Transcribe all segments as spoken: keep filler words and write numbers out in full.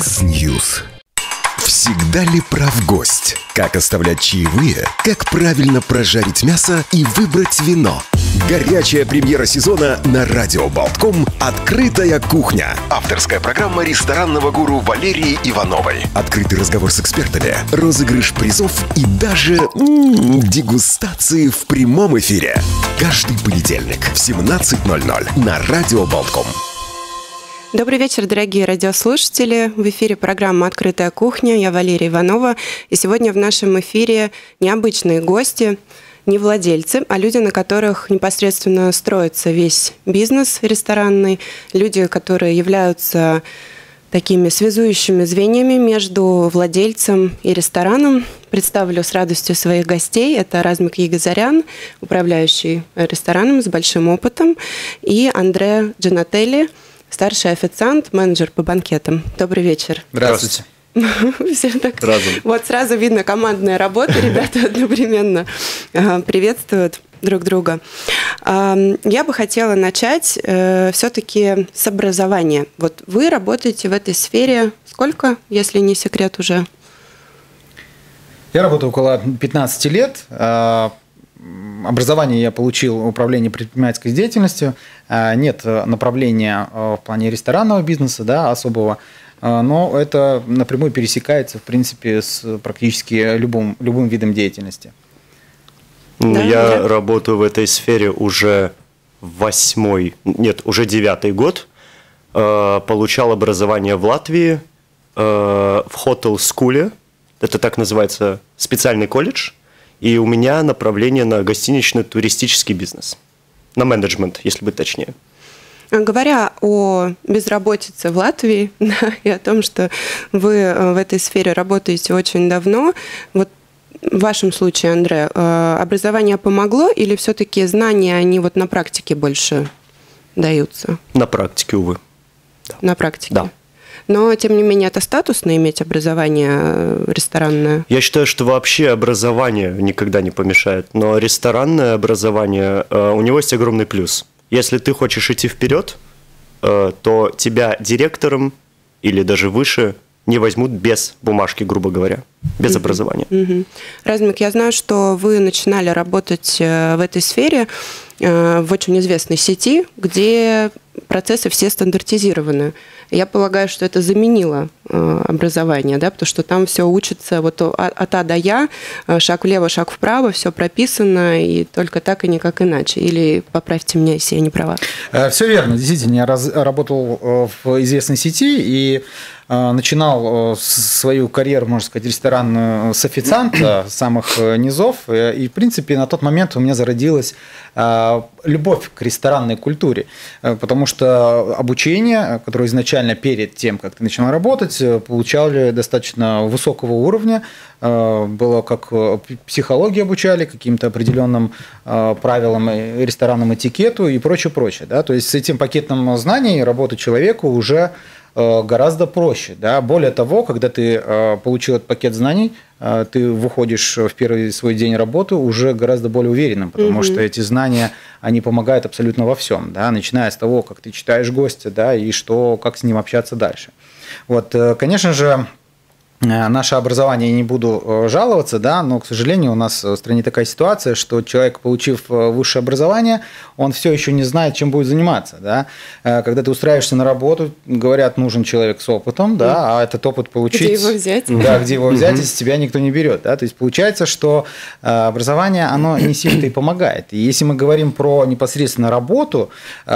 X-News. Всегда ли прав гость? Как оставлять чаевые? Как правильно прожарить мясо и выбрать вино? Горячая премьера сезона на радио Болтком «Открытая кухня». Авторская программа ресторанного гуру Валерии Ивановой. Открытый разговор с экспертами, розыгрыш призов и даже м-м, дегустации в прямом эфире. Каждый понедельник в семнадцать ноль ноль на радио Болтком. Добрый вечер, дорогие радиослушатели. В эфире программа «Открытая кухня». Я Валерия Иванова. И сегодня в нашем эфире необычные гости, не владельцы, а люди, на которых непосредственно строится весь бизнес ресторанный. Люди, которые являются такими связующими звеньями между владельцем и рестораном. Представлю с радостью своих гостей. Это Размик Егизарян, управляющий рестораном с большим опытом, и Андре Джанателли, старший официант, менеджер по банкетам. Добрый вечер. Здравствуйте. Все так. Сразу. Вот сразу видно командная работа. Ребята одновременно приветствуют друг друга. Я бы хотела начать все-таки с образования. Вот вы работаете в этой сфере сколько, если не секрет уже? Я работаю около пятнадцати лет. Образование я получил управление предпринимательской деятельностью. Нет направления в плане ресторанного бизнеса, да, особого, но это напрямую пересекается, в принципе, с практически любым, любым видом деятельности. Да, я да. работаю в этой сфере уже восьмой, нет, уже девятый год. Получал образование в Латвии, в Hotel School, это так называется, специальный колледж. И у меня направление на гостинично-туристический бизнес. На менеджмент, если быть точнее. Говоря о безработице в Латвии, да, и о том, что вы в этой сфере работаете очень давно, вот в вашем случае, Андре, образование помогло или все-таки знания, они вот на практике больше даются? На практике, увы. Да. На практике? Да. Но, тем не менее, это статусно иметь образование ресторанное? Я считаю, что вообще образование никогда не помешает. Но ресторанное образование, у него есть огромный плюс. Если ты хочешь идти вперед, то тебя директором или даже выше не возьмут без бумажки, грубо говоря, без uh-huh. образования. Uh-huh. Размик, я знаю, что вы начинали работать в этой сфере в очень известной сети, где процессы все стандартизированы. Я полагаю, что это заменило образование, да, потому что там все учится вот от А до Я, шаг влево, шаг вправо, все прописано, и только так и никак иначе. Или поправьте меня, если я не права. Все верно. Действительно, я раз, работал в известной сети и начинал свою карьеру, можно сказать, ресторанную с официанта, с самых низов. И, в принципе, на тот момент у меня зародилась любовь к ресторанной культуре, потому что обучение, которое изначально перед тем, как ты начинал работать, получали достаточно высокого уровня. Было как психологии обучали, каким-то определенным правилам, ресторанному этикету и прочее, прочее. Да? То есть с этим пакетом знаний работать человеку уже гораздо проще. Да? Более того, когда ты получил этот пакет знаний, ты выходишь в первый свой день работы уже гораздо более уверенным, потому mm-hmm. что эти знания, они помогают абсолютно во всем, да? Начиная с того, как ты читаешь гостя, да, и что, как с ним общаться дальше. Вот, конечно же, наше образование, я не буду жаловаться, да, но, к сожалению, у нас в стране такая ситуация, что человек, получив высшее образование, он все еще не знает, чем будет заниматься. Да. Когда ты устраиваешься на работу, говорят, нужен человек с опытом, да, а этот опыт получить… Где его взять? Да, где его взять, если тебя никто не берет. Да. То есть получается, что образование, оно не сильно и помогает. И если мы говорим про непосредственно работу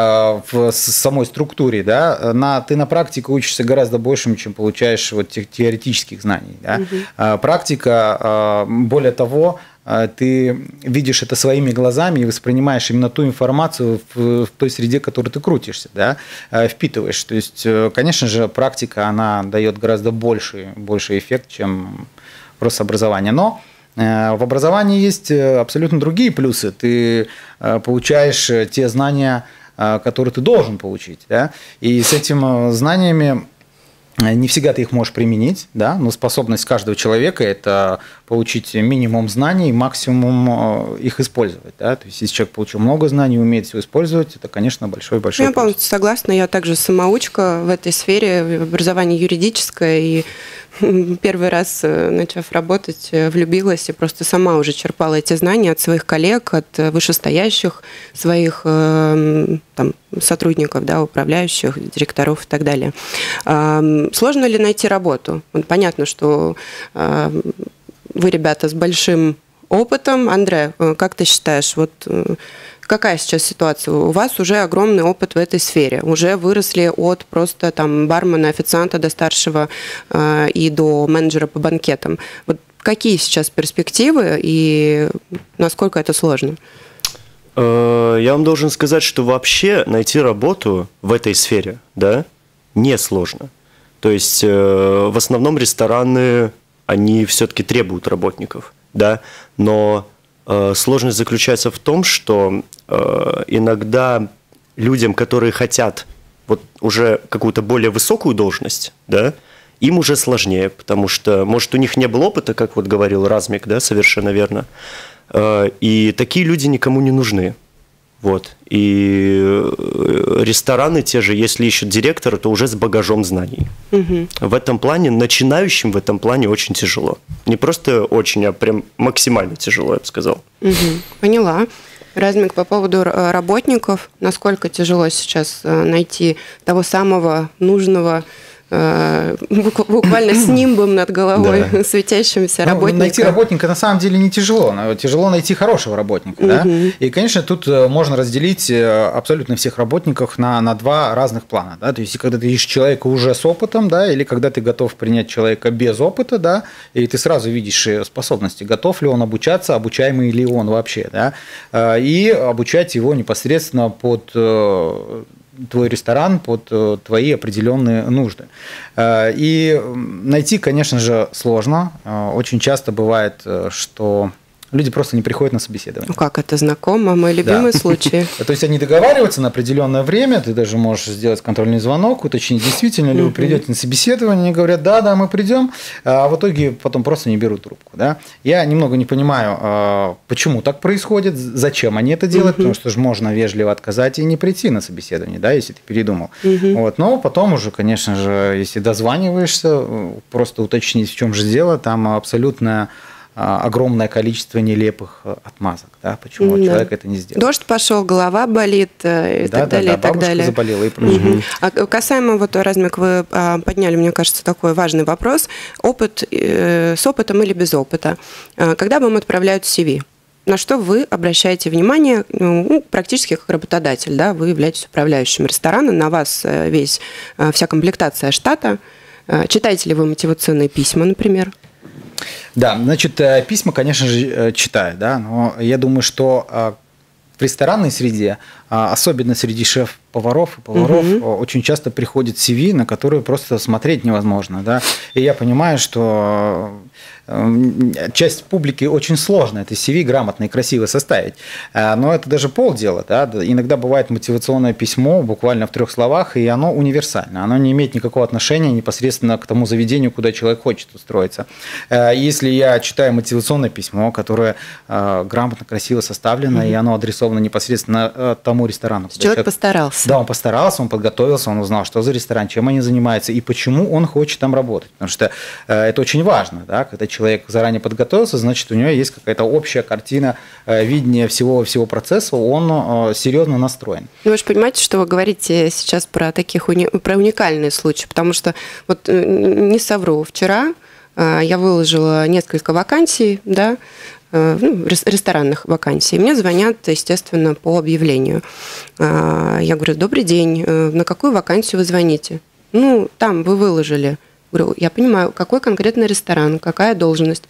в самой структуре, да, на, ты на практике учишься гораздо большим, чем получаешь вот теоретических знаний. Да? Uh-huh. Практика, более того, ты видишь это своими глазами и воспринимаешь именно ту информацию в, в той среде, в которой ты крутишься, да? Впитываешь. То есть, конечно же, практика, она дает гораздо больший, больший эффект, чем просто образование. Но в образовании есть абсолютно другие плюсы. Ты получаешь те знания, которые ты должен получить. Да? И с этими знаниями Не всегда ты их можешь применить, да, но способность каждого человека – это получить минимум знаний, максимум их использовать. Да? То есть, если человек получил много знаний, умеет все использовать, это, конечно, большой-большой Я полностью согласна. Я также самоучка в этой сфере, образование юридическое, и первый раз, начав работать, влюбилась и просто сама уже черпала эти знания от своих коллег, от вышестоящих своих там, сотрудников, да, управляющих, директоров и так далее. Сложно ли найти работу? Понятно, что вы, ребята, с большим опытом. Андре, как ты считаешь, вот какая сейчас ситуация? У вас уже огромный опыт в этой сфере. Уже выросли от просто там бармена, официанта до старшего э, и до менеджера по банкетам. Вот какие сейчас перспективы и насколько это сложно? Я вам должен сказать, что вообще найти работу в этой сфере, да, несложно. То есть в основном рестораны, они все-таки требуют работников, да, но сложность заключается в том, что э, иногда людям, которые хотят вот уже какую-то более высокую должность, да, им уже сложнее, потому что, может, у них не было опыта, как вот говорил Размик, да, совершенно верно, э, и такие люди никому не нужны. Вот. И рестораны те же, если ищут директора, то уже с багажом знаний. Угу. В этом плане, начинающим в этом плане очень тяжело. Не просто очень, а прям максимально тяжело, я бы сказал. Угу. Поняла. Размик, по поводу работников, насколько тяжело сейчас найти того самого нужного, буквально с нимбом над головой, да, светящимся ну, работника. Найти работника на самом деле не тяжело, но тяжело найти хорошего работника. Угу. Да? И, конечно, тут можно разделить абсолютно всех работников на, на два разных плана. Да? То есть, когда ты ищешь человека уже с опытом, да, или когда ты готов принять человека без опыта, да, и ты сразу видишь способности, готов ли он обучаться, обучаемый ли он вообще, да, и обучать его непосредственно под твой ресторан, под твои определенные нужды. И найти, конечно же, сложно. Очень часто бывает, что люди просто не приходят на собеседование. Ну как, это знакомо, мой любимый да. случай. То есть они договариваются на определенное время, ты даже можешь сделать контрольный звонок, уточнить, действительно ли вы придете на собеседование, они говорят, да, да, мы придем, а в итоге потом просто не берут трубку. Да? Я немного не понимаю, почему так происходит, зачем они это делают, потому что же можно вежливо отказать и не прийти на собеседование, да, если ты передумал. Вот. Но потом уже, конечно же, если дозваниваешься, просто уточнить, в чем же дело, там абсолютно огромное количество нелепых отмазок, да, почему да. человек это не сделал. Дождь пошел, голова болит и да, так да, далее. Да, и так далее. Заболела и прочее. Угу. А касаемо, вот, Размик, вы подняли, мне кажется, такой важный вопрос. Опыт э, с опытом или без опыта. Когда вам отправляют си ви, на что вы обращаете внимание, ну, практически как работодатель, да, вы являетесь управляющим ресторана, на вас весь, вся комплектация штата. Читаете ли вы мотивационные письма, например? Да, значит, письма, конечно же, читаю, да, но я думаю, что в ресторанной среде, особенно среди шеф-поваров и поваров, угу. очень часто приходит си ви, на которые просто смотреть невозможно, да, и я понимаю, что часть публики очень сложно это си ви грамотно и красиво составить, но это даже полдела, да, иногда бывает мотивационное письмо буквально в трех словах, и оно универсально, оно не имеет никакого отношения непосредственно к тому заведению, куда человек хочет устроиться. Если я читаю мотивационное письмо, которое грамотно, красиво составлено, mm-hmm. и оно адресовано непосредственно тому ресторану. Человек, человек постарался. Да, он постарался, он подготовился, он узнал, что за ресторан, чем они занимаются и почему он хочет там работать, потому что это очень важно, да, когда человек человек заранее подготовился, значит, у него есть какая-то общая картина видения всего, всего процесса, он серьезно настроен. Вы же понимаете, что вы говорите сейчас про таких уни... про уникальные случаи, потому что, вот не совру, вчера я выложила несколько вакансий, да, ну, ресторанных вакансий. Мне звонят, естественно, по объявлению. Я говорю, добрый день, на какую вакансию вы звоните? Ну, там вы выложили. Говорю, я понимаю, какой конкретно ресторан, какая должность?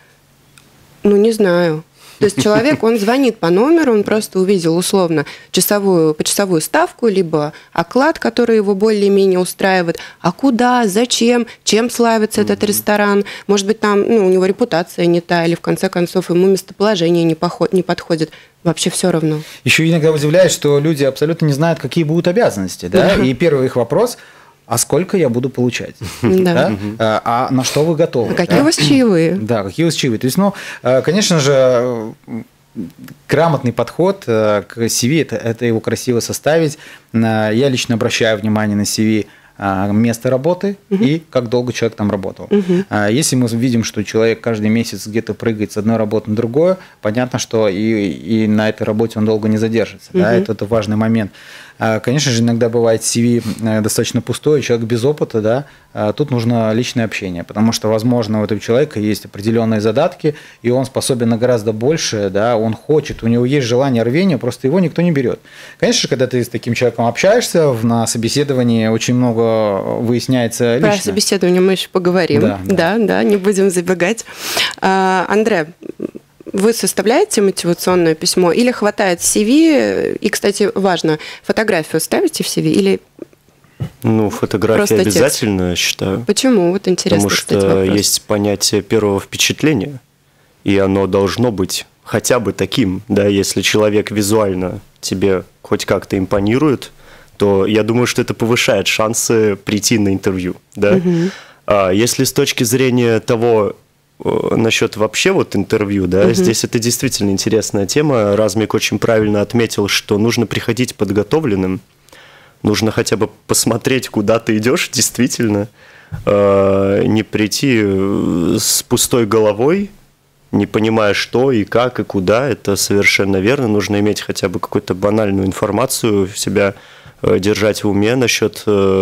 Ну, не знаю. То есть человек, он звонит по номеру, он просто увидел условно часовую, почасовую ставку, либо оклад, который его более-менее устраивает. А куда, зачем, чем славится mm-hmm. этот ресторан? Может быть, там ну, у него репутация не та, или в конце концов ему местоположение не, поход, не подходит. Вообще все равно. Еще иногда удивляет, что люди абсолютно не знают, какие будут обязанности. Да? Mm-hmm. И первый их вопрос – а сколько я буду получать? Да. Да? А на что вы готовы? А какие да? у вас чаевые? Да, какие у вас чаевые. То есть, ну, конечно же, грамотный подход к си ви – это, это его красиво составить. Я лично обращаю внимание на си ви место работы uh-huh. и как долго человек там работал. Uh-huh. Если мы видим, что человек каждый месяц где-то прыгает с одной работы на другую, понятно, что и, и на этой работе он долго не задержится. Uh-huh. Да? Это, это важный момент. Конечно же, иногда бывает си ви достаточно пустое, человек без опыта, да, тут нужно личное общение, потому что, возможно, у этого человека есть определенные задатки, и он способен на гораздо больше, да, он хочет, у него есть желание, рвение, просто его никто не берет. Конечно же, когда ты с таким человеком общаешься, на собеседовании очень много выясняется лично. Про собеседование мы еще поговорим, да, да, да, да, не будем забегать. Андре, вы составляете мотивационное письмо или хватает си ви? И, кстати, важно, фотографию ставите в си ви или Ну, фотография обязательно, текст? Считаю. Почему? Вот интересно, Потому кстати, что вопрос. есть понятие первого впечатления, и оно должно быть хотя бы таким. Да, если человек визуально тебе хоть как-то импонирует, то я думаю, что это повышает шансы прийти на интервью. Да? Угу. А если с точки зрения того, насчет вообще вот интервью, да, угу. здесь это действительно интересная тема. Размик очень правильно отметил, что нужно приходить подготовленным, нужно хотя бы посмотреть, куда ты идешь, действительно, не прийти с пустой головой, не понимая, что и как и куда, это совершенно верно. Нужно иметь хотя бы какую-то банальную информацию, себя держать в уме насчет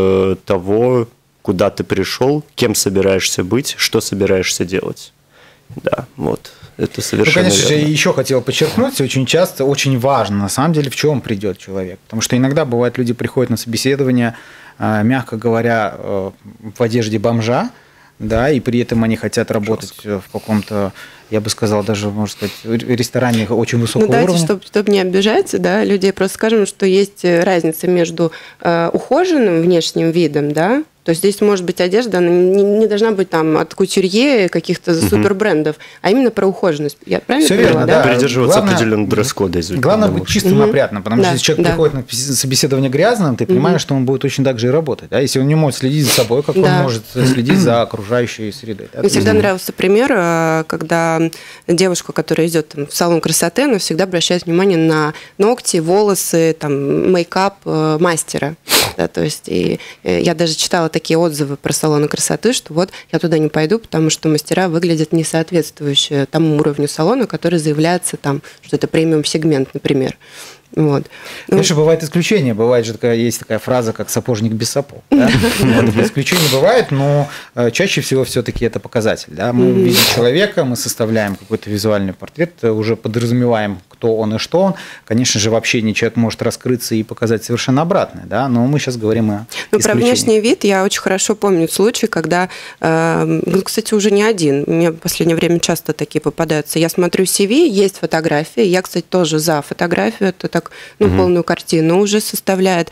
того, куда ты пришел, кем собираешься быть, что собираешься делать. Да, вот, это совершенно ну, конечно верно. же, еще хотел подчеркнуть, очень часто, очень важно, на самом деле, в чем придет человек. Потому что иногда бывает, люди приходят на собеседование, мягко говоря, в одежде бомжа, да, и при этом они хотят работать в каком-то, я бы сказал, даже, можно сказать, ресторане очень высокого ну, давайте, уровня. Чтобы, чтобы не обижать, да, людей просто скажем, что есть разница между э, ухоженным внешним видом, да, то есть здесь может быть одежда, она не, не должна быть там от кутюрье, каких-то угу. супербрендов, а именно про ухоженность. Я правильно Все поняла, верно, да? да. Придерживаться главное, определенного дресс-кода. Главное быть чистым и опрятным, потому да, что если человек да. приходит на собеседование грязным, ты понимаешь, что он будет точно так же и работать. Да? Если он не может следить за собой, как да. он может следить за окружающей средой. Да? Мне всегда нравился пример, когда девушка, которая идет там, в салон красоты, она всегда обращает внимание на ногти, волосы, там, мейкап мастера. Да, то есть и я даже читала такие отзывы про салоны красоты, что вот я туда не пойду, потому что мастера выглядят не соответствующие тому уровню салона, который заявляется там, что это премиум-сегмент, например. Вот. Конечно, ну, бывает исключение. Бывает же такая, есть такая фраза, как сапожник без сапог. Да? Исключений бывает, но чаще всего все-таки это показатель. Да? Мы видим человека, мы составляем какой-то визуальный портрет, уже подразумеваем, кто он и что он. Конечно же, в общении человек может раскрыться и показать совершенно обратное. Да? Но мы сейчас говорим о ну, про внешний вид я очень хорошо помню случай, когда, ну, кстати, уже не один. Мне в последнее время часто такие попадаются. Я смотрю си ви, есть фотографии. Я, кстати, тоже за фотографию. Это так, ну, угу. полную картину уже составляет.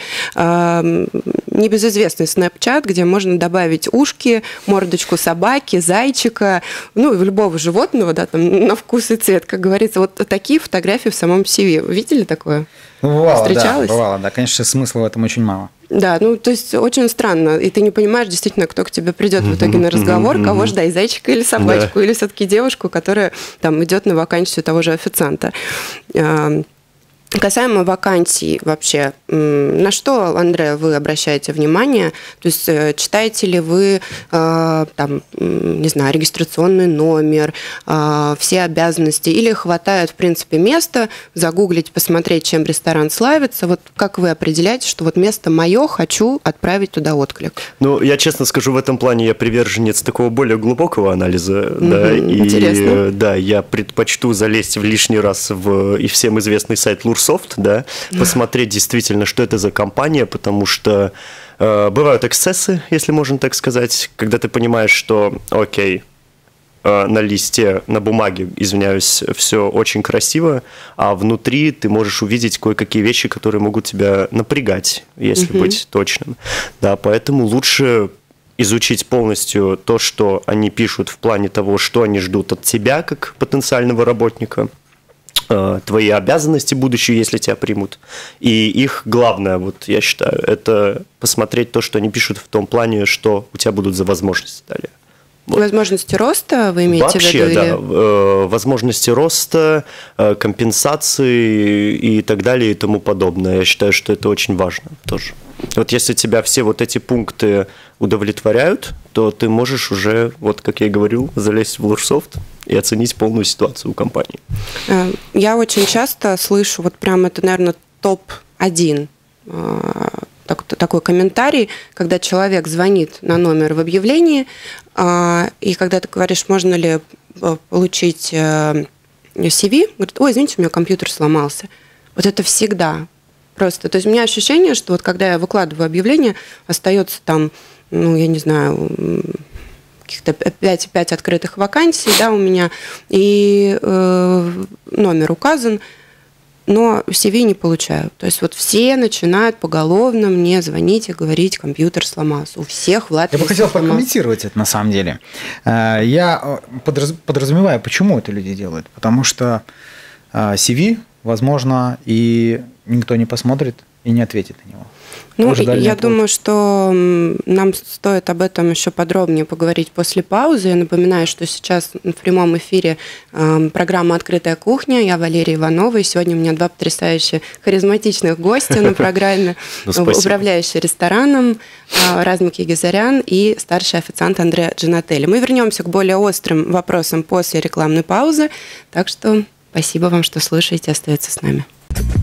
Небезызвестный Snapchat, где можно добавить ушки, мордочку собаки, зайчика, ну, и любого животного, да, там, на вкус и цвет, как говорится. Вот такие фотографии в самом си ви. Вы видели такое? Ну, бывало, встречалось? Да, бывало, да. Конечно, смысла в этом очень мало. Да, ну, то есть очень странно, и ты не понимаешь действительно, кто к тебе придет в итоге на разговор, кого ждать, зайчика или собачку, да. или все-таки девушку, которая там идет на вакансию того же официанта. Касаемо вакансий вообще, на что, Андре, вы обращаете внимание? То есть читаете ли вы, там, не знаю, регистрационный номер, все обязанности, или хватает, в принципе, места, загуглить, посмотреть, чем ресторан славится? Вот как вы определяете, что вот место мое, хочу отправить туда отклик? Ну, я честно скажу, в этом плане я приверженец такого более глубокого анализа. Mm-hmm, да, и, интересно. Да, я предпочту залезть в лишний раз в и всем известный сайт Лурсофт, да, посмотреть действительно, что это за компания, потому что э, бывают эксцессы, если можно так сказать, когда ты понимаешь, что, окей, э, на листе, на бумаге, извиняюсь, все очень красиво, а внутри ты можешь увидеть кое-какие вещи, которые могут тебя напрягать, если mm-hmm. быть точным. Да, поэтому лучше изучить полностью то, что они пишут в плане того, что они ждут от тебя, как потенциального работника. твои обязанности будущие, если тебя примут. И их главное, вот я считаю, это посмотреть то, что они пишут в том плане, что у тебя будут за возможности далее. Вот. Возможности роста вы имеете Вообще, в виду? да. Или... Возможности роста, компенсации и так далее и тому подобное. Я считаю, что это очень важно тоже. Вот если тебя все вот эти пункты удовлетворяют, то ты можешь уже, вот как я и говорил, залезть в Лужсофт и оценить полную ситуацию у компании. Я очень часто слышу, вот прям это, наверное, топ один такой комментарий, когда человек звонит на номер в объявлении, и когда ты говоришь, можно ли получить си ви, говорит, ой, извините, у меня компьютер сломался. Вот это всегда просто. То есть у меня ощущение, что вот когда я выкладываю объявление, остается там, ну, я не знаю, каких-то пять открытых вакансий, да, у меня, и э, номер указан, но си ви не получаю. То есть вот все начинают поголовно мне звонить и говорить, компьютер сломался. У всех в Латвии Я бы хотел сломался. прокомментировать это на самом деле. Я подразумеваю, почему это люди делают. Потому что си ви, возможно, и никто не посмотрит и не ответит на него. Ну, я думаю, что нам стоит об этом еще подробнее поговорить после паузы. Я напоминаю, что сейчас в прямом эфире э, программа «Открытая кухня». Я Валерия Иванова, и сегодня у меня два потрясающих харизматичных гостя на программе. Управляющий рестораном Размик Егизарян и старший официант Андре Джинателли. Мы вернемся к более острым вопросам после рекламной паузы. Так что спасибо вам, что слушаете. Оставайтесь с нами.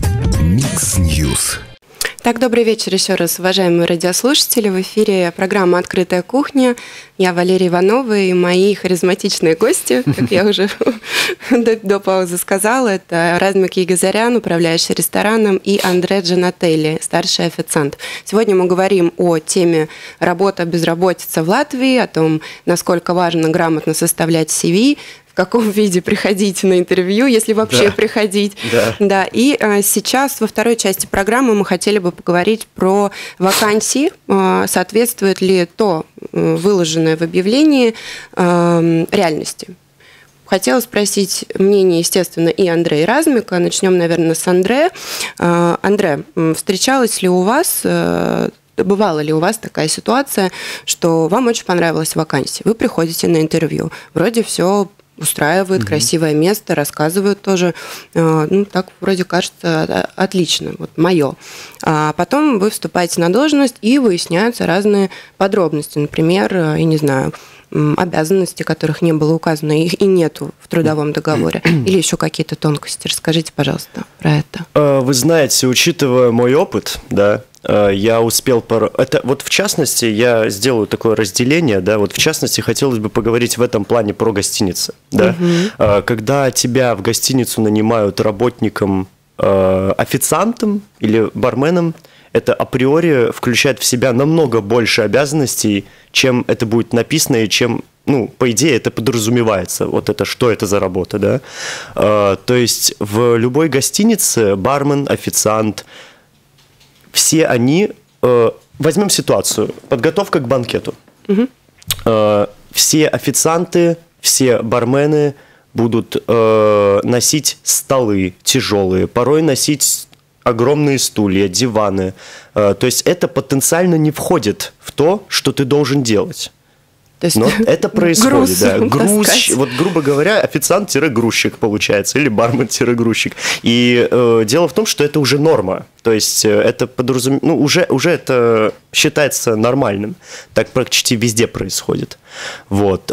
Микс Ньюс. Так, добрый вечер еще раз, уважаемые радиослушатели. В эфире программа «Открытая кухня». Я Валерия Иванова и мои харизматичные гости, как я уже до, до паузы сказала, это Размик Егизарян, управляющий рестораном, и Андре Джинателли, старший официант. Сегодня мы говорим о теме работа, безработица в Латвии, о том, насколько важно грамотно составлять си ви, в каком виде приходить на интервью, если вообще да. приходить. Да. Да. И а, сейчас во второй части программы мы хотели бы поговорить про вакансии. А, соответствует ли то, выложенное в объявлении, а, реальности. Хотела спросить мнение, естественно, и Андрея, и Размика. Начнем, наверное, с Андре. А, Андре, встречалась ли у вас... Бывала ли у вас такая ситуация, что вам очень понравилась вакансия? Вы приходите на интервью, вроде все устраивает, mm-hmm. красивое место, рассказывают тоже. Ну, так вроде кажется отлично, вот мое. А потом вы вступаете на должность, и выясняются разные подробности. Например, я не знаю, обязанности, которых не было указано, их и нету в трудовом договоре. Или еще какие-то тонкости. Расскажите, пожалуйста, про это. Вы знаете, учитывая мой опыт, да, я успел... Пор... Это вот в частности, я сделаю такое разделение, да, вот в частности хотелось бы поговорить в этом плане про гостиницы, да. Угу. Когда тебя в гостиницу нанимают работником, официантом или барменом, это априори включает в себя намного больше обязанностей, чем это будет написано и чем, ну, по идее, это подразумевается. Вот это, что это за работа, да. То есть в любой гостинице бармен, официант, все они, э, возьмем ситуацию, подготовка к банкету. Угу. Э, все официанты, все бармены будут э, носить столы тяжелые, порой носить огромные стулья, диваны. Э, то есть это потенциально не входит в то, что ты должен делать. То есть но это происходит, груз, да. Груз, вот, грубо говоря, официант-грузчик получается, или бармен-грузчик. И э, дело в том, что это уже норма. То есть это подразум... ну, уже, уже это считается нормальным. Так почти везде происходит. Вот.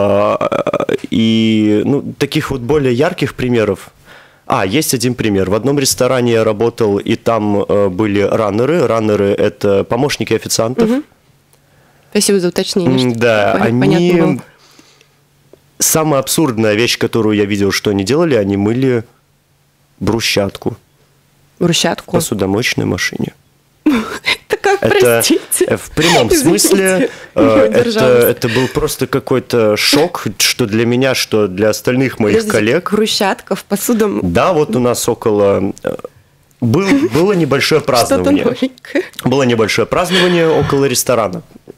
И ну, таких вот более ярких примеров. А, есть один пример. В одном ресторане я работал, и там были раннеры. Раннеры – это помощники официантов. Угу. Спасибо за уточнение. Да, они... Самая абсурдная вещь, которую я видел, что они делали, они мыли брусчатку. Брусчатку? В посудомоечной машине. Это как, это, простите? В прямом Извините, смысле это, это был просто какой-то шок, что для меня, что для остальных моих Подождите, коллег. Брусчатка в посудом... Да, вот у нас около... Был, было небольшое празднование. Было небольшое празднование около ресторана.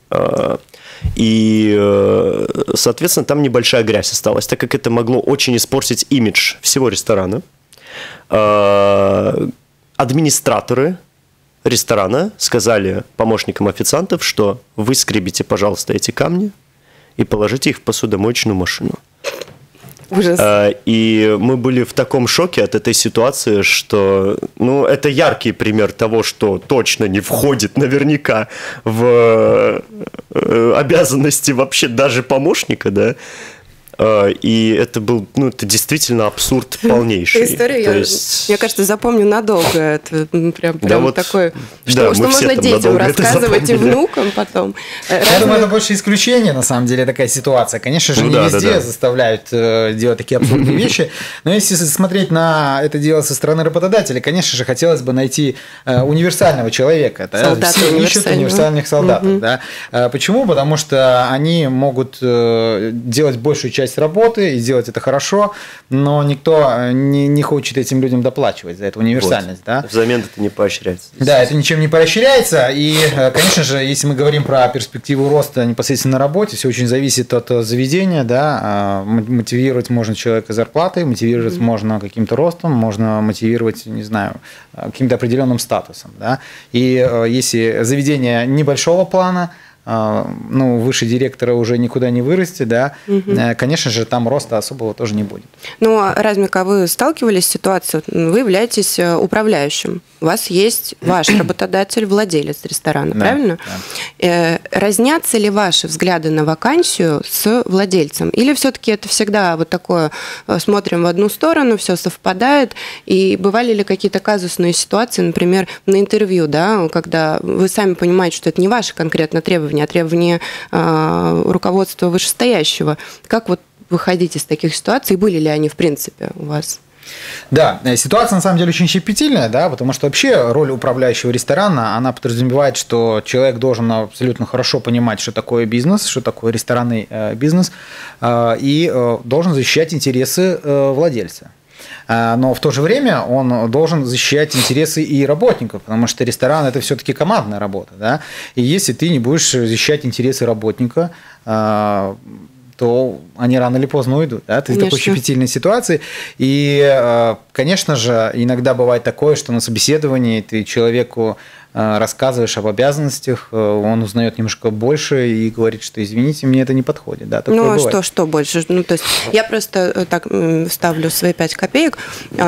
И, соответственно, там небольшая грязь осталась, так как это могло очень испортить имидж всего ресторана. Администраторы ресторана сказали помощникам официантов, что вы скребите, пожалуйста, эти камни и положите их в посудомоечную машину. Ужас. И мы были в таком шоке от этой ситуации, что, ну, это яркий пример того, что точно не входит наверняка в обязанности вообще даже помощника, да. И это был, ну, это действительно абсурд полнейший. История, я, есть... мне кажется, запомню надолго. Это прям, прям да вот, такое, что, да, что можно детям рассказывать и внукам потом. Я Разные... думаю, это больше исключение, на самом деле, такая ситуация. Конечно же, ну, не да, везде да, да. заставляют э, делать такие абсурдные вещи. Но если смотреть на это дело со стороны работодателя, конечно же, хотелось бы найти э, универсального человека. Да? Все ищут универсальных солдатов. Угу. Да? Э, почему? Потому что они могут э, делать большую часть работы и сделать это хорошо, но никто не, не хочет этим людям доплачивать за эту универсальность. Вот. Да? Взамен это не поощряется. Да, это ничем не поощряется. И, конечно же, если мы говорим про перспективу роста непосредственно на работе, все очень зависит от заведения. Да? Мотивировать можно человека зарплатой, мотивировать mm-hmm. можно каким-то ростом, можно мотивировать, не знаю, каким-то определенным статусом. Да? И если заведение небольшого плана, ну, выше директора уже никуда не вырасти, да, угу. конечно же, там роста особого тоже не будет. Ну, а, Размик, а вы сталкивались с ситуацией, вы являетесь управляющим, у вас есть ваш работодатель, владелец ресторана, да, правильно? Да. Разнятся ли ваши взгляды на вакансию с владельцем? Или все-таки это всегда вот такое, смотрим в одну сторону, все совпадает, и бывали ли какие-то казусные ситуации, например, на интервью, да, когда вы сами понимаете, что это не ваши конкретно требования, а требования э, руководства вышестоящего. Как вот выходить из таких ситуаций? Были ли они, в принципе, у вас? Да, ситуация на самом деле очень щепетильная, да, потому что вообще роль управляющего ресторана, она подразумевает, что человек должен абсолютно хорошо понимать, что такое бизнес, что такое ресторанный э, бизнес, э, и э, должен защищать интересы э, владельца. Но в то же время он должен защищать интересы и работников, потому что ресторан – это все-таки командная работа. Да? И если ты не будешь защищать интересы работника, то они рано или поздно уйдут. Да? Ты в такой щепетильной ситуации. И, конечно же, иногда бывает такое, что на собеседовании ты человеку рассказываешь об обязанностях, он узнает немножко больше и говорит, что извините, мне это не подходит. Да, ну а что, что больше? Ну, то есть я просто так ставлю свои пять копеек.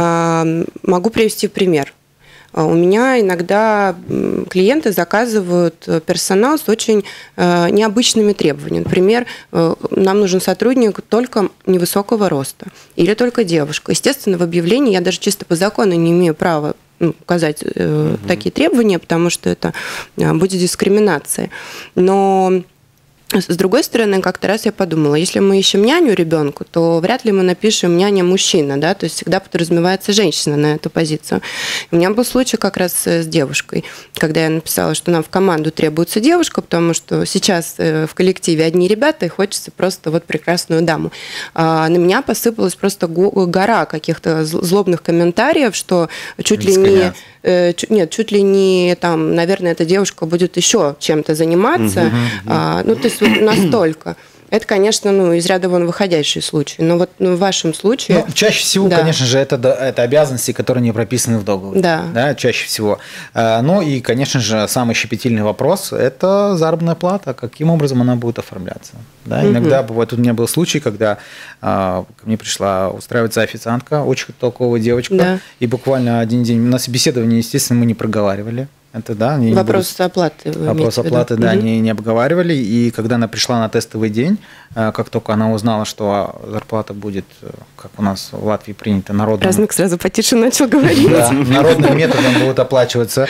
Могу привести пример. У меня иногда клиенты заказывают персонал с очень необычными требованиями. Например, нам нужен сотрудник только невысокого роста или только девушка. Естественно, в объявлении я даже чисто по закону не имею права указать э, mm-hmm. такие требования, потому что это э, будет дискриминация. Но с другой стороны, как-то раз я подумала, если мы ищем няню ребенку, то вряд ли мы напишем няня-мужчина, да, то есть всегда подразумевается женщина на эту позицию. У меня был случай как раз с девушкой, когда я написала, что нам в команду требуется девушка, потому что сейчас в коллективе одни ребята, и хочется просто вот прекрасную даму. А на меня посыпалась просто гора каких-то злобных комментариев, что чуть ли не... Нет, чуть ли не там, наверное, эта девушка будет еще чем-то заниматься. Uh-huh, uh-huh. А, ну, то есть вот настолько. Это, конечно, ну, из ряда вон выходящий случай. Но вот ну, в вашем случае... Ну, чаще всего, да. конечно же, это, это обязанности, которые не прописаны в договоре. Да. Да, чаще всего. Ну и, конечно же, самый щепетильный вопрос – это заработная плата. Каким образом она будет оформляться? Да, угу. Иногда бывает, у меня был случай, когда ко мне пришла устраиваться официантка, очень толковая девочка, да. и буквально один день на собеседовании, естественно, мы не проговаривали. Это, да, вопрос буду... оплаты. Вопрос оплаты, да, угу. не, не обговаривали. И когда она пришла на тестовый день, как только она узнала, что зарплата будет, как у нас в Латвии принято, народным... Размик сразу потише начал говорить. Да, народным методом будет оплачиваться,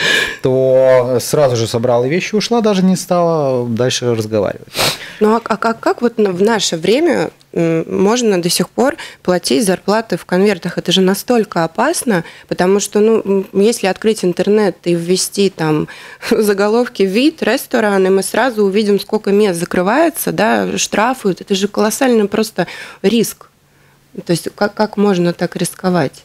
то сразу же собрала вещи, ушла, даже не стала дальше разговаривать. Ну а как, как вот в наше время можно до сих пор платить зарплаты в конвертах? Это же настолько опасно, потому что, ну, если открыть интернет и ввести там заголовки «вид», «рестораны», мы сразу увидим, сколько мест закрывается, да, штрафуют. Это же колоссальный просто риск. То есть как, как можно так рисковать?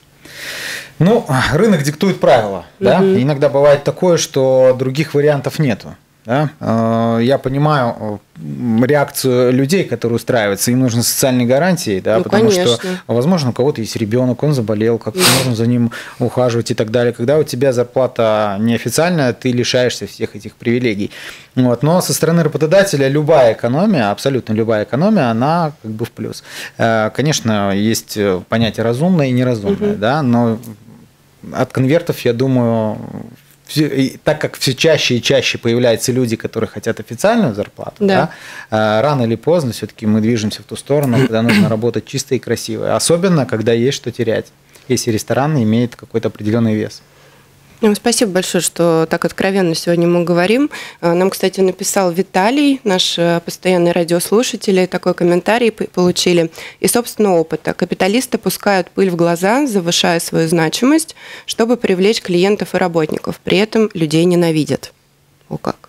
Ну, рынок диктует правила, да? Угу. Иногда бывает такое, что других вариантов нету. Да? Я понимаю реакцию людей, которые устраиваются, им нужны социальные гарантии, да, ну, потому конечно. что, возможно, у кого-то есть ребенок, он заболел, как-то да. нужно за ним ухаживать и так далее. Когда у тебя зарплата неофициальная, ты лишаешься всех этих привилегий. Вот. Но со стороны работодателя любая экономия, абсолютно любая экономия, она как бы в плюс. Конечно, есть понятие разумное и неразумное, угу. да, но от конвертов, я думаю, так как все чаще и чаще появляются люди, которые хотят официальную зарплату, да. Да, рано или поздно все-таки мы движемся в ту сторону, когда нужно работать чисто и красиво. Особенно, когда есть что терять, если ресторан имеет какой-то определенный вес. Спасибо большое, что так откровенно сегодня мы говорим. Нам, кстати, написал Виталий, наш постоянный радиослушатель, такой комментарий получили. Из собственного опыта. Капиталисты пускают пыль в глаза, завышая свою значимость, чтобы привлечь клиентов и работников. При этом людей ненавидят. О как.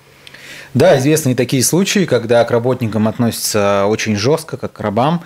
Да, известны и такие случаи, когда к работникам относятся очень жестко, как к рабам.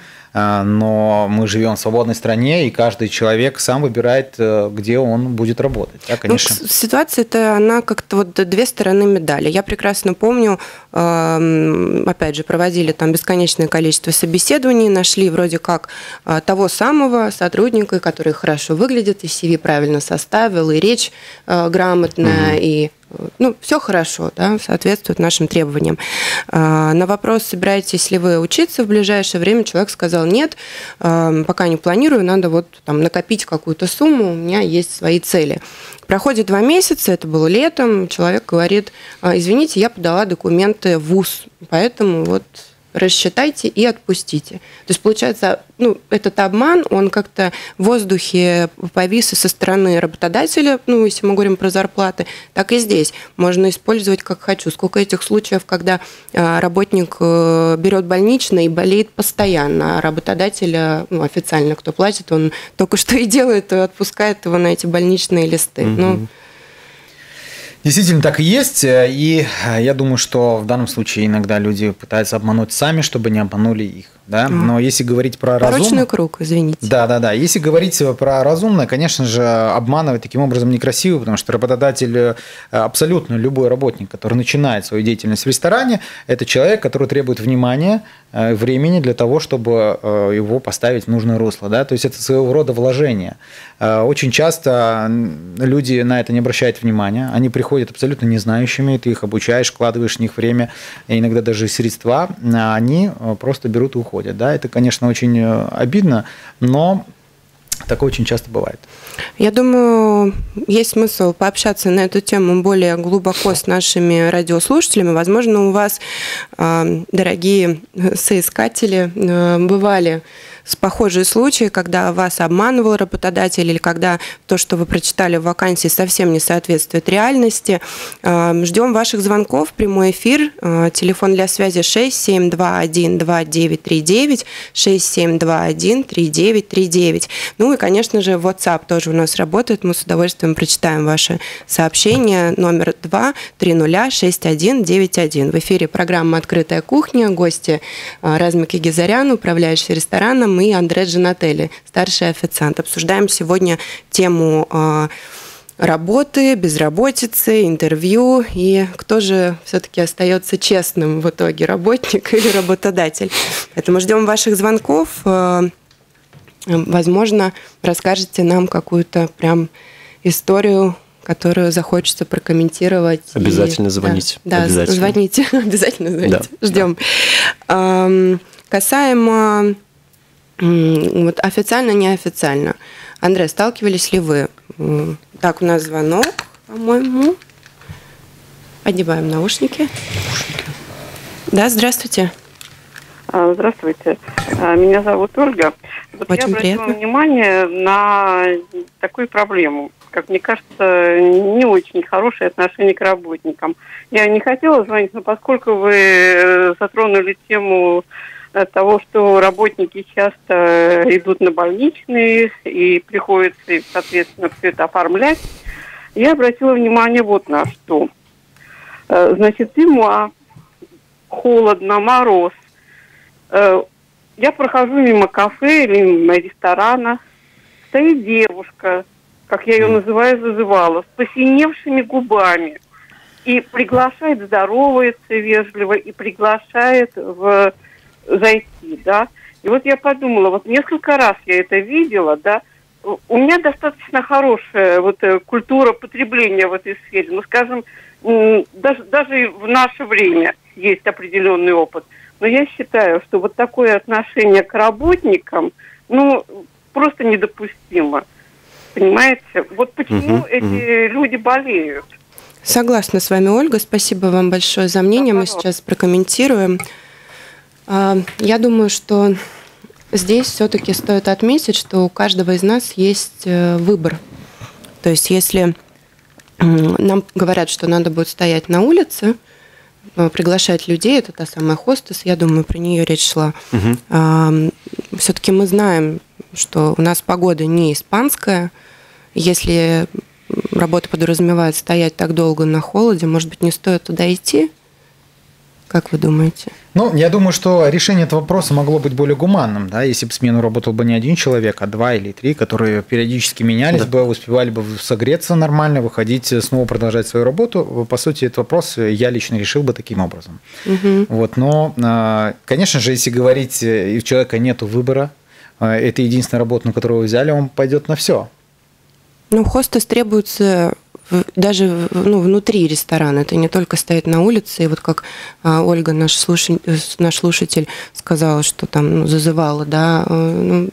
Но мы живем в свободной стране, и каждый человек сам выбирает, где он будет работать. Да, конечно. Ну, ситуация-то, она как-то вот две стороны медали. Я прекрасно помню, опять же, проводили там бесконечное количество собеседований, нашли вроде как того самого сотрудника, который хорошо выглядит, и си ви правильно составил, и речь грамотная, угу. и ну, все хорошо, да, соответствует нашим требованиям. На вопрос, собираетесь ли вы учиться в ближайшее время, человек сказал, нет, пока не планирую, надо вот там накопить какую-то сумму, у меня есть свои цели. Проходит два месяца, это было летом, человек говорит, извините, я подала документы в вуз, поэтому вот рассчитайте и отпустите. То есть, получается, ну, этот обман, он как-то в воздухе повис и со стороны работодателя, ну, если мы говорим про зарплаты, так и здесь. Можно использовать как хочу. Сколько этих случаев, когда работник берет больничный и болеет постоянно, а работодатель, ну, официально кто платит, он только что и делает, и отпускает его на эти больничные листы. Mm-hmm. Ну, действительно так и есть, и я думаю, что в данном случае иногда люди пытаются обмануть сами, чтобы не обманули их. Да? Но если говорить про разумное... Порочный круг, извините. Да, да, да. Если говорить про разумное, конечно же, обманывать таким образом некрасиво, потому что работодатель, абсолютно любой работник, который начинает свою деятельность в ресторане, это человек, который требует внимания, времени для того, чтобы его поставить в нужное русло. Да? То есть это своего рода вложение. Очень часто люди на это не обращают внимания, они приходят абсолютно незнающими, ты их обучаешь, вкладываешь в них время, иногда даже средства, а они просто берут и уходят. Да, это, конечно, очень обидно, но такое очень часто бывает. Я думаю, есть смысл пообщаться на эту тему более глубоко с нашими радиослушателями. Возможно, у вас, дорогие соискатели, бывали похожие случаи, когда вас обманывал работодатель или когда то, что вы прочитали в вакансии, совсем не соответствует реальности. Ждем ваших звонков, прямой эфир, телефон для связи шесть семь два один два девять три девять, шесть семь два один три девять три девять. Ну и, конечно же, WhatsApp тоже у нас работает, мы с удовольствием прочитаем ваши сообщения. Номер два три ноль шесть один девять один. В эфире программа «Открытая кухня», гости Размик Егизарян, управляющий рестораном, и Андре Джанателли, старший официант. Обсуждаем сегодня тему э, работы, безработицы, интервью и кто же все-таки остается честным в итоге, работник или работодатель. Поэтому ждем ваших звонков. Э, возможно, расскажете нам какую-то прям историю, которую захочется прокомментировать. Обязательно и, звоните. Да, да, обязательно. звоните. Обязательно звоните. Да. Ждем. Эм, касаемо вот официально, неофициально. Андрей, сталкивались ли вы? Так, у нас звонок, по-моему. Одеваем наушники. Наушники. Да, здравствуйте. Здравствуйте. Меня зовут Ольга. Вот Очень я обратила приятно. внимание на такую проблему. Как мне кажется, не очень хорошее отношение к работникам. Я не хотела звонить, но поскольку вы затронули тему того, что работники часто идут на больничные и приходится, соответственно, все это оформлять, я обратила внимание вот на что. Значит, зима, холодно, мороз. Я прохожу мимо кафе или мимо ресторана, стоит девушка, как я ее называю, зазывала, с посиневшими губами. и приглашает, здоровается вежливо, и приглашает в, зайти, да. И вот я подумала, вот несколько раз я это видела, да, у меня достаточно хорошая вот культура потребления в этой сфере. Ну, скажем, даже, даже в наше время есть определенный опыт. Но я считаю, что вот такое отношение к работникам, ну, просто недопустимо. Понимаете? Вот почему угу, эти угу. люди болеют. Согласна с вами, Ольга. Спасибо вам большое за мнение. Мы сейчас прокомментируем. Я думаю, что здесь все-таки стоит отметить, что у каждого из нас есть выбор. То есть если нам говорят, что надо будет стоять на улице, приглашать людей, это та самая хостес, я думаю, про нее речь шла. Угу. Все-таки мы знаем, что у нас погода не испанская. Если работа подразумевает стоять так долго на холоде, может быть, не стоит туда идти? Как вы думаете? Ну, я думаю, что решение этого вопроса могло быть более гуманным, да, если бы смену работал бы не один человек, а два или три, которые периодически менялись да. бы, успевали бы согреться нормально, выходить, снова продолжать свою работу. По сути, этот вопрос я лично решил бы таким образом. Угу. Вот, но, конечно же, если говорить, и у человека нет выбора, это единственная работа, на которую вы взяли, он пойдет на все. Ну, хостес требуется даже ну, внутри ресторана. Это не только стоять на улице. И вот как Ольга, наш слушатель, наш слушатель сказала, что там ну, зазывала, да, ну,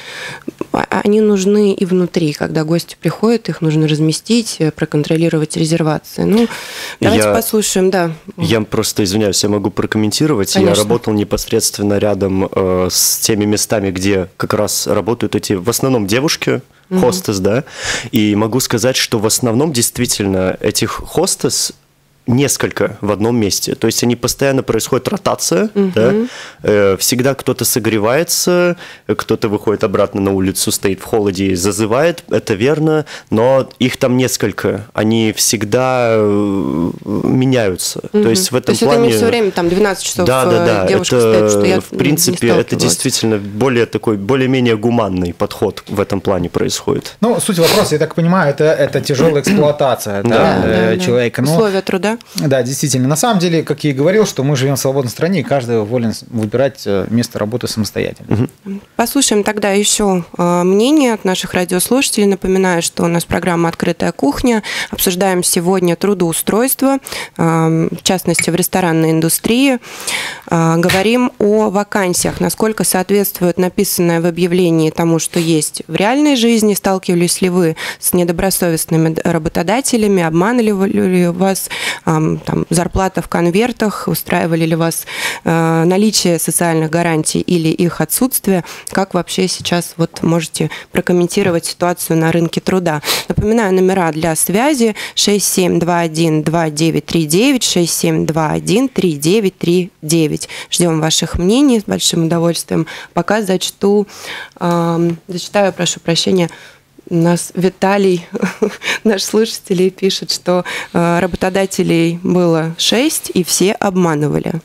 они нужны и внутри. Когда гости приходят, их нужно разместить, проконтролировать резервации. Ну, давайте я, послушаем, да. Я просто, извиняюсь, я могу прокомментировать. Конечно. Я работал непосредственно рядом э, с теми местами, где как раз работают эти, в основном, девушки, хостес, mm-hmm. да, и могу сказать, что в основном действительно этих хостес несколько в одном месте, то есть они постоянно происходит ротация, mm-hmm. да, э, всегда кто-то согревается, кто-то выходит обратно на улицу, стоит в холоде и зазывает, это верно, но их там несколько, они всегда меняются, mm-hmm. то есть в этом то есть плане... это не все время там двенадцать часов да, да, да. девушка это, стоит, что я в принципе, это действительно более такой, более-менее гуманный подход в этом плане происходит. Ну, суть вопроса, я так понимаю, это, это тяжелая эксплуатация да, да, да, да, человека. Да. Условия труда. Да, действительно. На самом деле, как я и говорил, что мы живем в свободной стране, и каждый волен выбирать место работы самостоятельно. Послушаем тогда еще мнение от наших радиослушателей. Напоминаю, что у нас программа «Открытая кухня». Обсуждаем сегодня трудоустройство, в частности, в ресторанной индустрии. Говорим о вакансиях, насколько соответствует написанное в объявлении тому, что есть в реальной жизни. Сталкивались ли вы с недобросовестными работодателями, обманывали ли вас там, зарплата в конвертах, устраивали ли вас э, наличие социальных гарантий или их отсутствие, как вообще сейчас вот можете прокомментировать ситуацию на рынке труда. Напоминаю, номера для связи шесть семь два один два девять три девять, шесть семь два один три девять три девять. Ждем ваших мнений с большим удовольствием. Пока зачту, э, зачитаю, прошу прощения, у нас Виталий, наш слушатель, пишет, что работодателей было шесть, и все обманывали.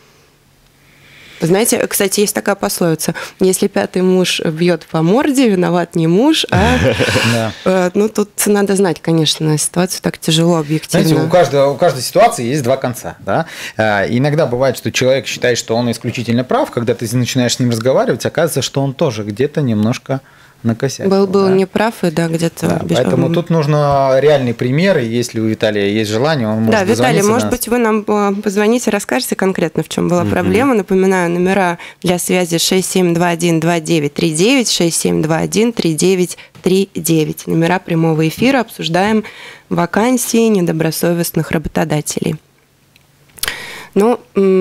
Знаете, кстати, есть такая пословица: если пятый муж бьет по морде, виноват не муж, а... Ну, тут надо знать, конечно, ситуацию так тяжело объективно. Знаете, у каждой, у каждой ситуации есть два конца. Да? Иногда бывает, что человек считает, что он исключительно прав, когда ты начинаешь с ним разговаривать, оказывается, что он тоже где-то немножко... накосячил. Был, был да. неправ, и да, где-то... Да, поэтому тут нужно реальный пример, и если у Виталия есть желание, он может да, Виталий, может нас. быть, вы нам позвоните, расскажете конкретно, в чем была mm-hmm. проблема. Напоминаю, номера для связи шесть семь два один два девять три девять, шесть семь два один три девять три девять. Номера прямого эфира. Обсуждаем вакансии недобросовестных работодателей. Ну,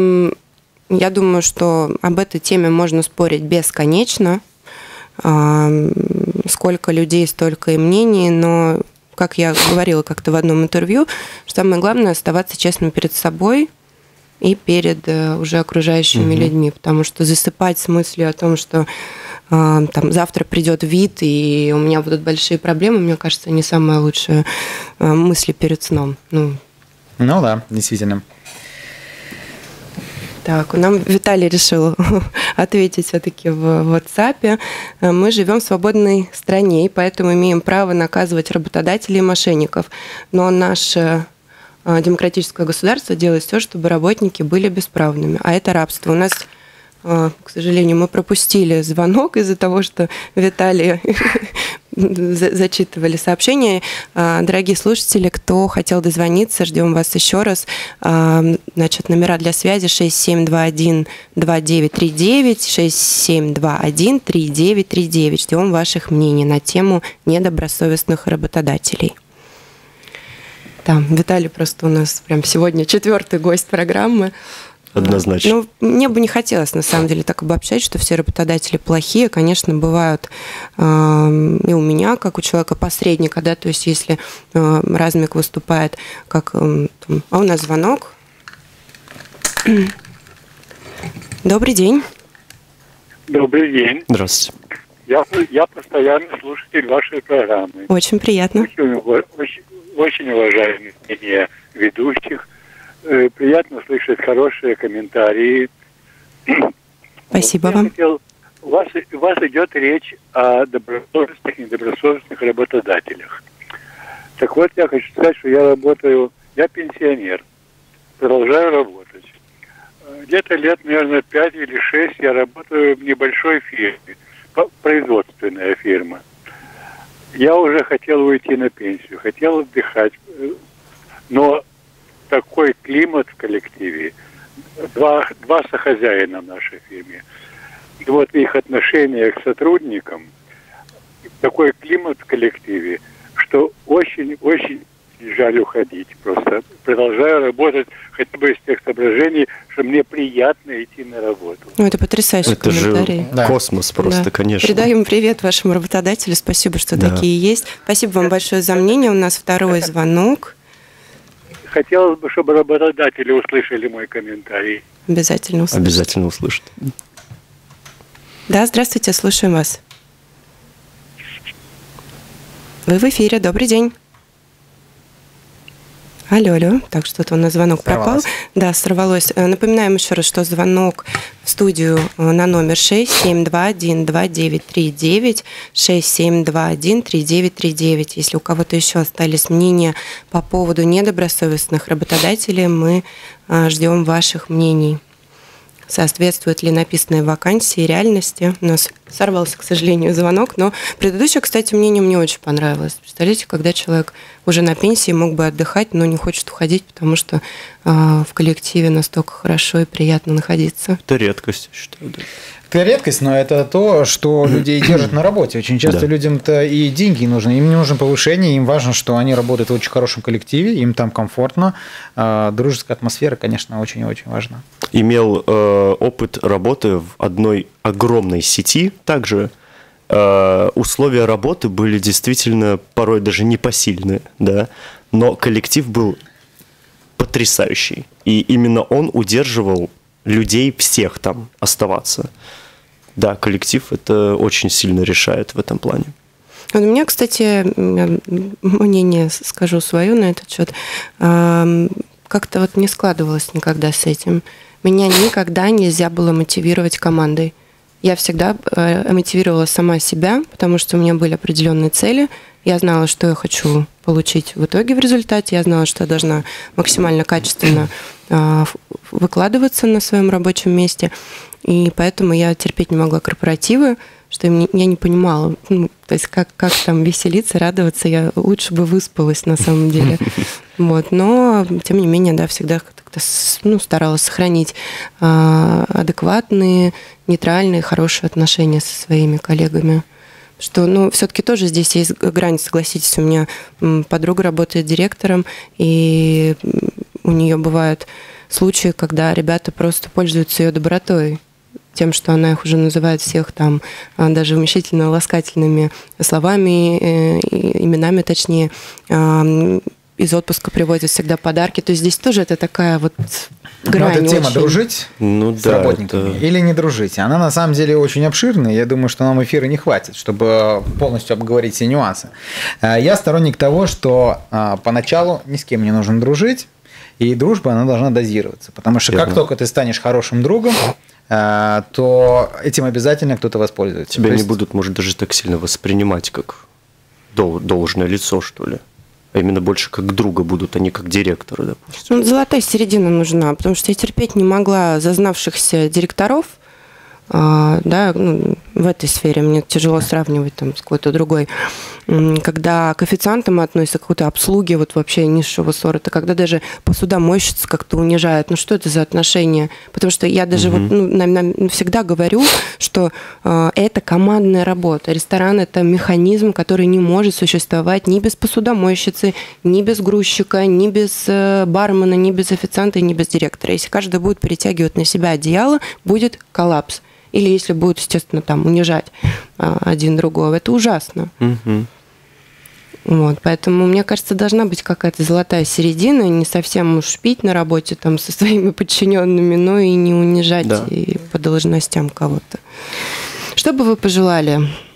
я думаю, что об этой теме можно спорить бесконечно. Сколько людей, столько и мнений, но, как я говорила как-то в одном интервью, что самое главное — оставаться честным перед собой и перед уже окружающими mm-hmm. людьми, потому что засыпать с мыслью о том, что там завтра придет вид и у меня будут большие проблемы, мне кажется, не самая лучшая мысль перед сном. Ну, ну да, действительно. Так, нам Виталий решил ответить все-таки в WhatsApp. Мы живем в свободной стране, и поэтому имеем право наказывать работодателей и мошенников. Но наш демократическое государство делает все, чтобы работники были бесправными. А это рабство. У нас, к сожалению, мы пропустили звонок из-за того, что Виталий зачитывали сообщения. Дорогие слушатели, кто хотел дозвониться, ждем вас еще раз. Значит, номера для связи шесть семь два один два девять три девять, шесть семь два один три девять три девять. Ждем ваших мнений на тему недобросовестных работодателей. Да, Виталий просто у нас прям сегодня четвертый гость программы. Однозначно. Ну, мне бы не хотелось, на самом деле, так обобщать, что все работодатели плохие. Конечно, бывают э, и у меня, как у человека-посредника, да, то есть если э, размик выступает, как... Э, там, а у нас звонок. Добрый день. Добрый день. Здравствуйте. Я, я постоянный слушатель вашей программы. Очень приятно. Очень, очень, очень уважаемые мнения ведущих. Приятно слышать хорошие комментарии. Спасибо Я вам. Хотел, у, вас, у вас идет речь о добросовестных и недобросовестных работодателях. Так вот, я хочу сказать, что я работаю, я пенсионер, продолжаю работать. Где-то лет, наверное, пять или шесть я работаю в небольшой фирме, производственная фирма. Я уже хотел уйти на пенсию, хотел отдыхать, но такой климат в коллективе, два, два сохозяина в нашей фирме, и вот их отношение к сотрудникам, такой климат в коллективе, что очень-очень жаль уходить просто. Продолжаю работать хотя бы из тех соображений, что мне приятно идти на работу. Ну, это потрясающий это комментарий. Это же космос просто, да. Конечно. Передаем привет вашему работодателю, спасибо, что да. такие есть. Спасибо вам большое за мнение, у нас второй звонок. Хотелось бы, чтобы работодатели услышали мой комментарий. Обязательно услышат. Обязательно услышат. Да, здравствуйте, слушаем вас. Вы в эфире, добрый день. Алло, алло. Так, что-то у нас звонок пропал. Да, сорвалось. Напоминаем еще раз, что звонок в студию на номер шесть семь два один два девять три девять, шесть семь два один три девять три девять. Если у кого-то еще остались мнения по поводу недобросовестных работодателей, мы ждем ваших мнений. Соответствует ли написанной вакансии реальности? У нас сорвался, к сожалению, звонок, но предыдущее, кстати, мнение мне очень понравилось. Представляете, когда человек уже на пенсии мог бы отдыхать, но не хочет уходить, потому что э, в коллективе настолько хорошо и приятно находиться. Это редкость, считаю, да. Это редкость, но это то, что людей держит на работе. Очень часто да. людям-то и деньги нужны, им не нужно повышение, им важно, что они работают в очень хорошем коллективе, им там комфортно. Дружеская атмосфера, конечно, очень-очень важна. Имел э, опыт работы в одной огромной сети, также э, условия работы были действительно порой даже непосильны, да, но коллектив был потрясающий, и именно он удерживал людей всех там оставаться. Да, коллектив это очень сильно решает в этом плане. У меня, кстати, мнение скажу свое на этот счет. Как-то вот не складывалось никогда с этим. Меня никогда нельзя было мотивировать командой. Я всегда мотивировала сама себя, потому что у меня были определенные цели. Я знала, что я хочу получить в итоге в результате. Я знала, что я должна максимально качественно выкладываться на своем рабочем месте. И поэтому я терпеть не могла корпоративы, что я не понимала, ну, то есть как, как там веселиться, радоваться. Я лучше бы выспалась на самом деле. Вот. Но, тем не менее, да, всегда как-то, ну, старалась сохранить адекватные, нейтральные, хорошие отношения со своими коллегами. Что, ну, все-таки тоже здесь есть грань, согласитесь, у меня подруга работает директором, и у нее бывают случаи, когда ребята просто пользуются ее добротой, тем, что она их уже называет всех там даже уменьшительно-ласкательными словами, именами точнее, из отпуска привозят всегда подарки. То есть здесь тоже это такая вот грань. Ну, эта тема очень... дружить ну, с да, работниками это... или не дружить, она на самом деле очень обширная. Я думаю, что нам эфира не хватит, чтобы полностью обговорить все нюансы. Я сторонник того, что поначалу ни с кем не нужно дружить, и дружба, она должна дозироваться. Потому что Верно. Как только ты станешь хорошим другом, то этим обязательно кто-то воспользуется. Тебя то не есть... будут, может, даже так сильно воспринимать, как должное лицо, что ли. а именно больше как друга будут, а не как директора, допустим. Ну, золотая середина нужна, потому что я терпеть не могла зазнавшихся директоров, а, да, ну, в этой сфере мне тяжело сравнивать там, с какой-то другой. Когда к официантам относятся, к какой-то обслуге вот вообще низшего сорта, когда даже посудомойщица как-то унижает. Ну что это за отношения? Потому что я даже угу. вот, ну, на, на, всегда говорю, что э, это командная работа. Ресторан – это механизм, который не может существовать ни без посудомойщицы, ни без грузчика, ни без э, бармена, ни без официанта, ни без директора. Если каждый будет перетягивать на себя одеяло, будет коллапс. Или если будут, естественно, там унижать а, один другого. Это ужасно. Mm-hmm. Вот, поэтому, мне кажется, должна быть какая-то золотая середина, не совсем уж пить на работе там со своими подчиненными, но и не унижать да. и по должностям кого-то. Что бы вы пожелали?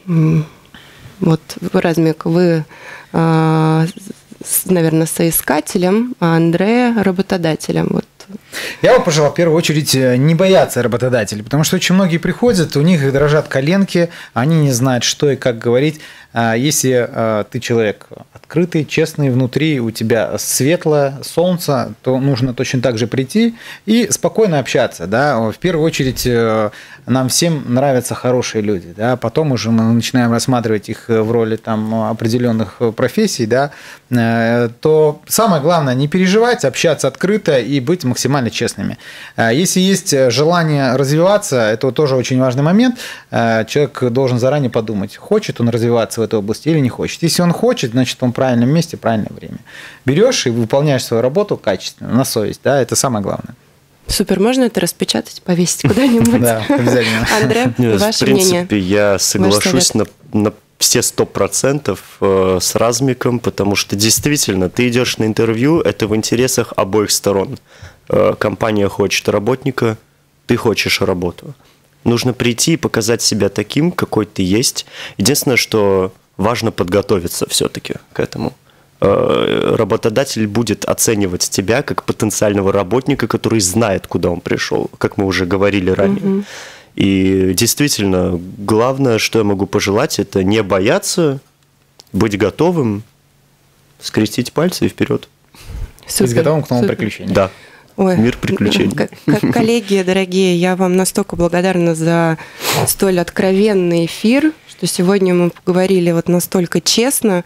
Вот, Размик, вы, а, с, наверное, соискателем, а Андрея работодателем. Вот. Я бы пожелал в первую очередь не бояться работодателей, потому что очень многие приходят, у них дрожат коленки, они не знают, что и как говорить. Если ты человек открытый, честный, внутри у тебя светлое солнце, то нужно точно так же прийти и спокойно общаться. Да? В первую очередь нам всем нравятся хорошие люди, да? Потом уже мы начинаем рассматривать их в роли там, определенных профессий, да? То самое главное не переживать, общаться открыто и быть максимально честными. Если есть желание развиваться, это тоже очень важный момент, человек должен заранее подумать, хочет он развиваться в этой области или не хочет. Если он хочет, значит, он в правильном месте, в правильное время. Берешь и выполняешь свою работу качественно, на совесть, да, это самое главное. Супер, можно это распечатать, повесить куда-нибудь? Да, обязательно. Мнение? В принципе, я соглашусь на все сто процентов с Размиком, потому что действительно ты идешь на интервью, это в интересах обоих сторон. Компания хочет работника, ты хочешь работу. Нужно прийти и показать себя таким, какой ты есть. Единственное, что важно подготовиться все-таки к этому. Работодатель будет оценивать тебя как потенциального работника, который знает, куда он пришел, как мы уже говорили ранее. Mm-hmm. И действительно, главное, что я могу пожелать, это не бояться, быть готовым, скрестить пальцы и вперед. Быть готовым к новым приключениям. Да. Ой, мир приключений. Как, как коллеги, дорогие, я вам настолько благодарна за столь откровенный эфир, что сегодня мы поговорили вот настолько честно,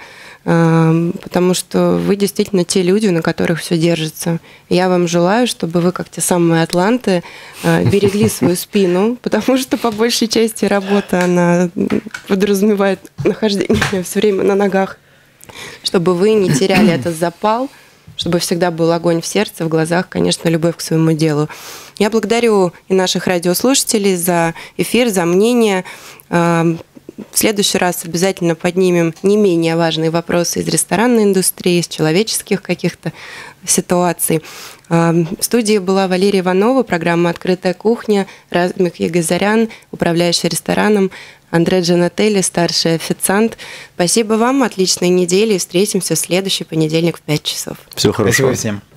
потому что вы действительно те люди, на которых все держится. Я вам желаю, чтобы вы, как те самые атланты, берегли свою спину, потому что по большей части работа, она подразумевает нахождение все время на ногах, чтобы вы не теряли этот запал, чтобы всегда был огонь в сердце, в глазах, конечно, любовь к своему делу. Я благодарю и наших радиослушателей за эфир, за мнение. В следующий раз обязательно поднимем не менее важные вопросы из ресторанной индустрии, из человеческих каких-то ситуаций. В студии была Валерия Иванова, программа «Открытая кухня», Размик Егазарян, управляющий рестораном, Андре Джанателли, старший официант. Спасибо вам, отличной недели, и встретимся в следующий понедельник в пять часов. Всего хорошего. Спасибо всем.